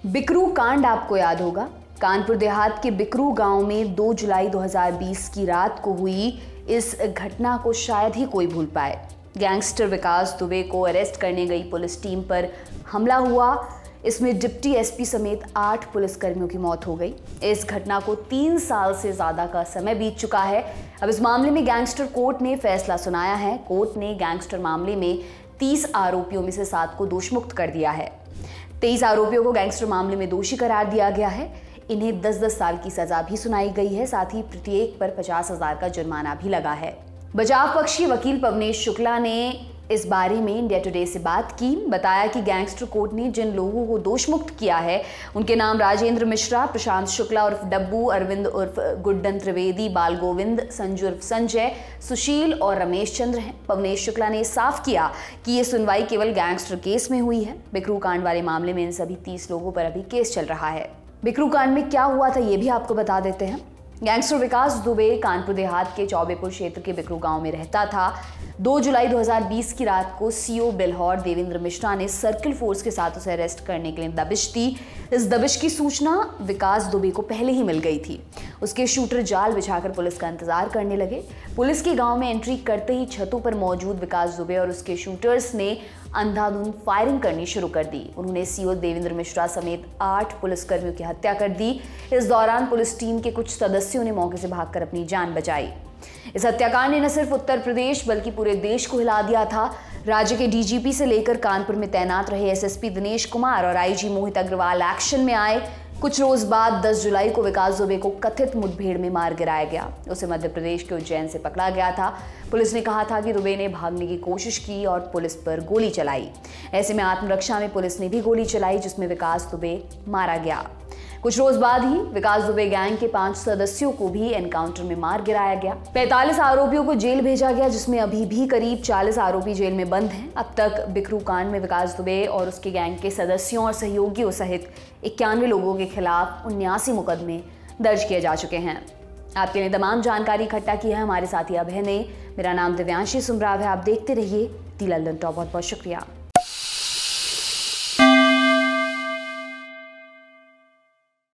बिकरू कांड आपको याद होगा। कानपुर देहात के बिकरू गांव में 2 जुलाई 2020 की रात को हुई इस घटना को शायद ही कोई भूल पाए। गैंगस्टर विकास दुबे को अरेस्ट करने गई पुलिस टीम पर हमला हुआ। इसमें डिप्टी एसपी समेत 8 पुलिसकर्मियों की मौत हो गई। इस घटना को 3 साल से ज्यादा का समय बीत चुका है। अब इस मामले में गैंगस्टर कोर्ट ने फैसला सुनाया है। कोर्ट ने गैंगस्टर मामले में 30 आरोपियों में से 7 को दोषमुक्त कर दिया है। 23 आरोपियों को गैंगस्टर मामले में दोषी करार दिया गया है। इन्हें 10-10 साल की सजा भी सुनाई गई है। साथ ही प्रत्येक पर 50,000 का जुर्माना भी लगा है। बचाव पक्षी वकील पवनेश शुक्ला ने इस बारे में इंडिया टुडे से बात की। बताया कि गैंगस्टर कोर्ट ने जिन लोगों को दोषमुक्त किया है उनके नाम राजेंद्र मिश्रा, प्रशांत शुक्ला उर्फ डब्बू, अरविंद उर्फ गुड्डन त्रिवेदी, बाल गोविंद, संजू उर्फ संजय, सुशील और रमेश चंद्र हैं। पवनेश शुक्ला ने साफ किया कि ये सुनवाई केवल गैंगस्टर केस में हुई है। बिकरू कांड वाले मामले में इन सभी 30 लोगों पर अभी केस चल रहा है। बिकरू कांड में क्या हुआ था ये भी आपको बता देते हैं। गैंगस्टर विकास दुबे कानपुर देहात के चौबेपुर क्षेत्र के बिकरू गांव में रहता था। 2 जुलाई 2020 की रात को सीओ बेल्हौर देवेंद्र मिश्रा ने सर्किल फोर्स के साथ उसे अरेस्ट करने के लिए दबिश दी। इस दबिश की सूचना विकास दुबे को पहले ही मिल गई थी। उसके शूटर जाल बिछाकर पुलिस का इंतजार करने लगे। पुलिस के गांव में एंट्री करते ही छतों पर मौजूद विकास दुबे और उसके शूटर्स ने अंधाधुंध फायरिंग करनी शुरू कर दी। उन्होंने सीओ देवेंद्र मिश्रा समेत 8 पुलिसकर्मियों की हत्या कर दी। इस दौरान पुलिस टीम के कुछ सदस्यों ने मौके से भागकर अपनी जान बचाई। इस हत्याकांड ने न सिर्फ उत्तर प्रदेश बल्कि पूरे देश को हिला दिया था। राज्य के डीजीपी से लेकर कानपुर में तैनात रहे एसएसपी दिनेश कुमार और आईजी मोहित अग्रवाल एक्शन में आए। कुछ रोज बाद 10 जुलाई को विकास दुबे को कथित मुठभेड़ में मार गिराया गया। उसे मध्य प्रदेश के उज्जैन से पकड़ा गया था। पुलिस ने कहा था कि दुबे ने भागने की कोशिश की और पुलिस पर गोली चलाई। ऐसे में आत्मरक्षा में पुलिस ने भी गोली चलाई जिसमें विकास दुबे मारा गया। कुछ रोज बाद ही विकास दुबे गैंग के 5 सदस्यों को भी एनकाउंटर में मार गिराया गया। 45 आरोपियों को जेल भेजा गया जिसमें अभी भी करीब 40 आरोपी जेल में बंद हैं। अब तक बिकरू कांड में विकास दुबे और उसके गैंग के सदस्यों और सहयोगियों सहित 91 लोगों के खिलाफ 79 मुकदमे दर्ज किए जा चुके हैं। आपके लिए तमाम जानकारी इकट्ठा की है हमारे साथी अभय ने। मेरा नाम दिव्यांशी सुमराव है। आप देखते रहिए दी लंदन टॉप। बहुत बहुत शुक्रिया।